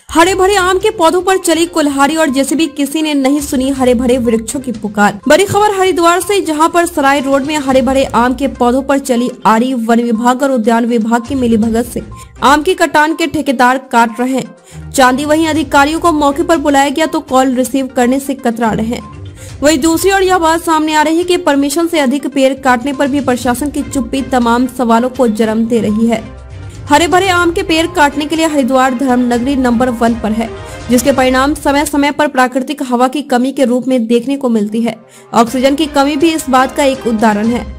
हरे भरे आम के पौधों पर चली कुल्हाड़ी और जैसे भी किसी ने नहीं सुनी हरे भरे वृक्षों की पुकार। बड़ी खबर हरिद्वार से, जहां पर सराय रोड में हरे भरे आम के पौधों पर चली आरी वन विभाग और उद्यान विभाग की मिलीभगत से आम की कटान के ठेकेदार काट रहे हैं चांदी। वहीं अधिकारियों को मौके पर बुलाया गया तो कॉल रिसीव करने से कतरा रहे हैं। वहीं दूसरी ओर यह बात सामने आ रही है कि परमिशन से अधिक पेड़ काटने पर भी प्रशासन की चुप्पी तमाम सवालों को जन्म दे रही है। हरे भरे आम के पेड़ काटने के लिए हरिद्वार धर्मनगरी नंबर 1 पर है, जिसके परिणाम समय समय पर प्राकृतिक हवा की कमी के रूप में देखने को मिलती है। ऑक्सीजन की कमी भी इस बात का एक उदाहरण है।